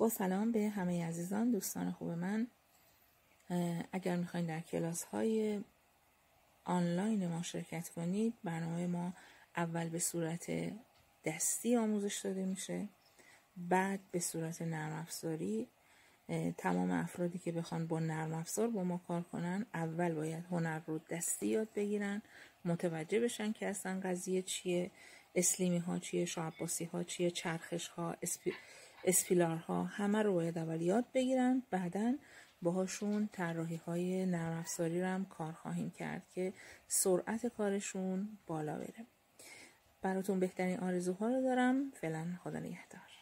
با سلام به همه عزیزان دوستان خوب من. اگر میخواین در کلاس های آنلاین ما شرکت کنید، برنامه ما اول به صورت دستی آموزش داده میشه، بعد به صورت نرم افزاری. تمام افرادی که بخوان با نرم افزار با ما کار کنن اول باید هنر رو دستی یاد بگیرن، متوجه بشن که اصلا قضیه چیه، اسلیمی ها چیه، شاه عباسی ها چیه، چرخش ها، اسپیلار ها، همه رو باید اول یاد بگیرن. بعدن باهاشون طراحی های نرم افزاری رو هم کار خواهیم کرد که سرعت کارشون بالا بره. براتون بهترین آرزوها رو دارم. فعلا خدا نگهدار.